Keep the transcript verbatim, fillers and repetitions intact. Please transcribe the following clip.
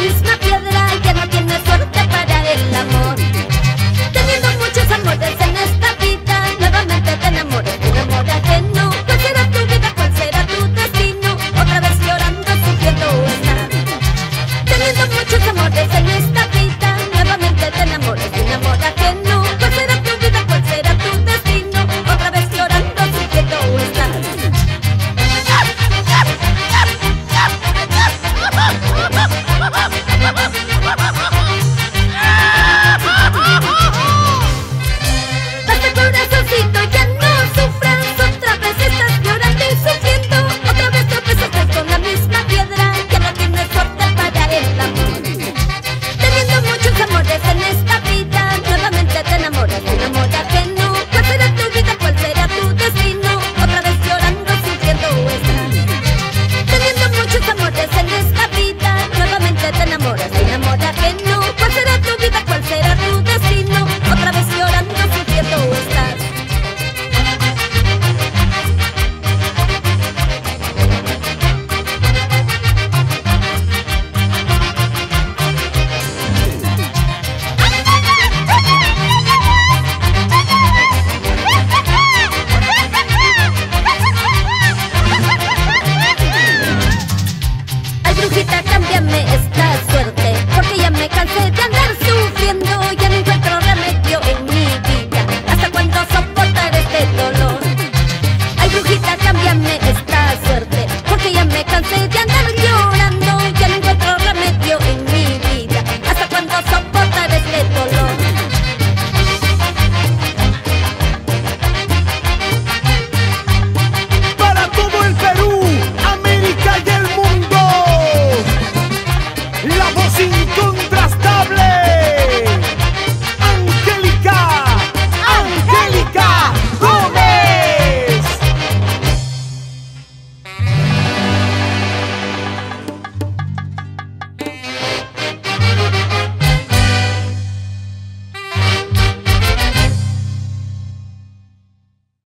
misma piedra, ya no tienes suerte para el amor. Teniendo muchos amores en esta vida, nuevamente te enamoras de un amor ajeno. ¿Cuál será tu vida? ¿Cuál será tu destino? Otra vez llorando, sufriendo estás. Teniendo muchos amores en esta vida, nuevamente te enamoras de un amor ajeno. ¿Cuál será tu vida? ¿Cuál será tu destino? Otra vez llorando, sufriendo estás. Basta, corazoncito, ya no sufras. Otra vez estás llorando y sufriendo. Otra vez tropezaste con la misma piedra, ya no tienes suerte para el amor. Teniendo muchos amores en esta vida, nuevamente te enamoras de un amor ajeno. ¿Cuál será tu vida? ¿Cuál será tu destino? Otra vez llorando, sufriendo estás. Teniendo muchos amores en esta vida, nuevamente te enamoras de un amor ajeno. ¿Cuál será tu vida? ¿Cuál será tu destino? Otra vez llorando, sufriendo estás. Ay, brujita, cámbiame esta suerte, porque ya me cansé de andar sufriendo. Ya no encuentro remedio en mi vida. ¿Hasta cuándo soportar este dolor? Ay, brujita, cámbiame esta suerte, porque ya me cansé de andar llorando. Ya no encuentro remedio en mi vida. ¿Hasta cuándo soportar este dolor? Para todo el Perú, América y el mundo, la voz incontrastable.